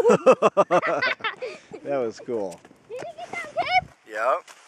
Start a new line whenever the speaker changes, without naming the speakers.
That was cool.
Did you get that tape?
Yep.